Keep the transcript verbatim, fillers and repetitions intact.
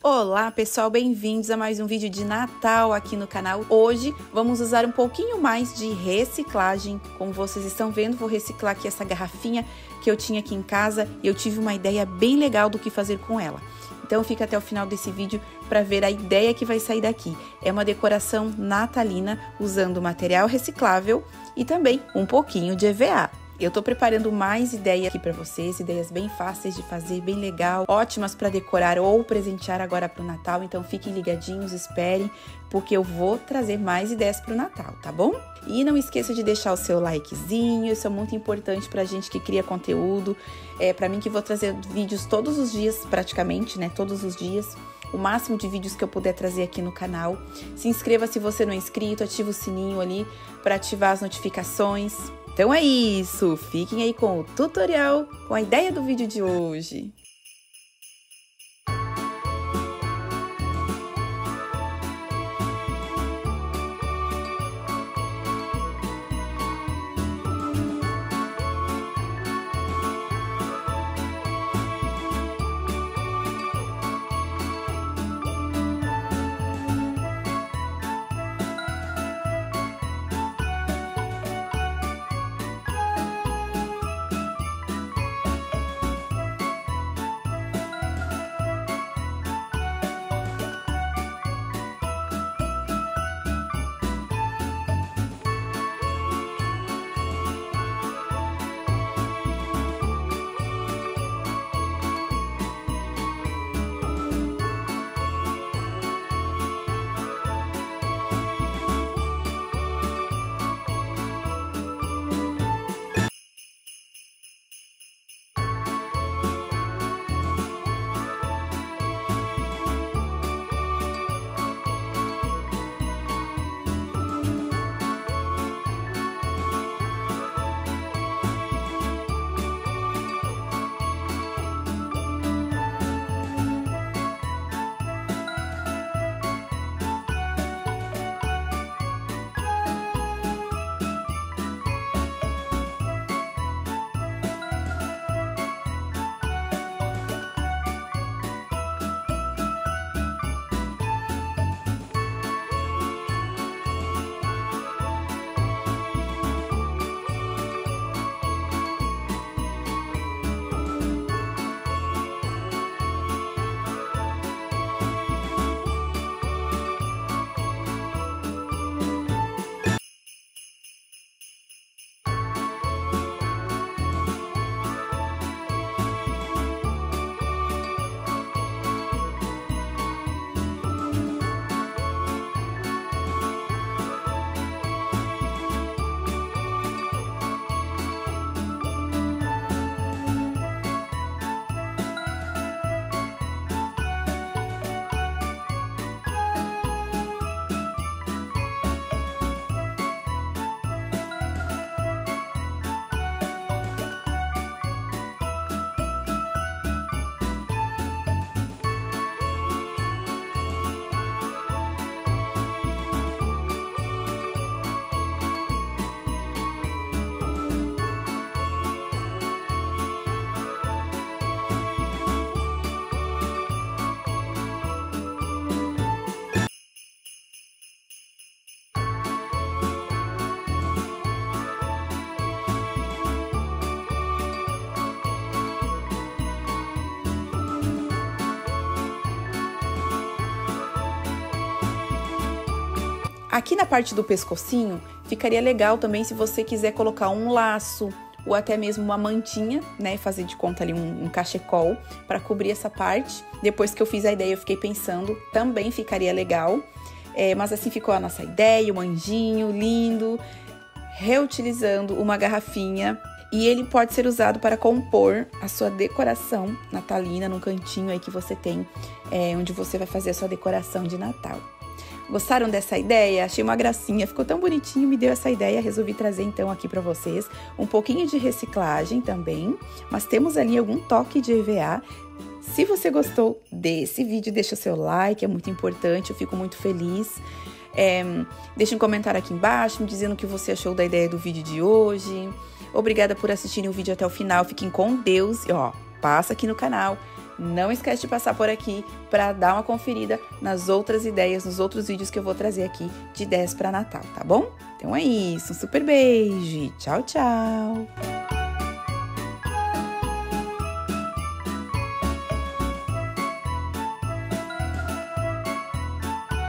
Olá pessoal, bem-vindos a mais um vídeo de Natal aqui no canal. Hoje vamos usar um pouquinho mais de reciclagem. Como vocês estão vendo, vou reciclar aqui essa garrafinha que eu tinha aqui em casa e eu tive uma ideia bem legal do que fazer com ela. Então fica até o final desse vídeo para ver a ideia que vai sair daqui. É uma decoração natalina usando material reciclável e também um pouquinho de E V A. Eu tô preparando mais ideias aqui para vocês, ideias bem fáceis de fazer, bem legal, ótimas para decorar ou presentear agora para o Natal. Então fiquem ligadinhos, esperem, porque eu vou trazer mais ideias para o Natal, tá bom? E não esqueça de deixar o seu likezinho, isso é muito importante pra gente que cria conteúdo. É para mim que vou trazer vídeos todos os dias, praticamente, né? Todos os dias. O máximo de vídeos que eu puder trazer aqui no canal. Se inscreva se você não é inscrito, ativa o sininho ali para ativar as notificações. Então é isso, fiquem aí com o tutorial, com a ideia do vídeo de hoje. Aqui na parte do pescocinho, ficaria legal também se você quiser colocar um laço ou até mesmo uma mantinha, né? Fazer de conta ali um, um cachecol para cobrir essa parte. Depois que eu fiz a ideia, eu fiquei pensando, também ficaria legal. É, mas assim ficou a nossa ideia, um anjinho lindo, reutilizando uma garrafinha. E ele pode ser usado para compor a sua decoração natalina, num cantinho aí que você tem, é, onde você vai fazer a sua decoração de Natal. Gostaram dessa ideia? Achei uma gracinha, ficou tão bonitinho, me deu essa ideia, resolvi trazer então aqui para vocês um pouquinho de reciclagem também, mas temos ali algum toque de E V A. Se você gostou desse vídeo, deixa o seu like, é muito importante, eu fico muito feliz. É, deixa um comentário aqui embaixo, me dizendo o que você achou da ideia do vídeo de hoje. Obrigada por assistirem o vídeo até o final, fiquem com Deus e ó, passa aqui no canal, não esquece de passar por aqui para dar uma conferida nas outras ideias, nos outros vídeos que eu vou trazer aqui de ideias para Natal, tá bom? Então é isso, um super beijo e tchau, tchau!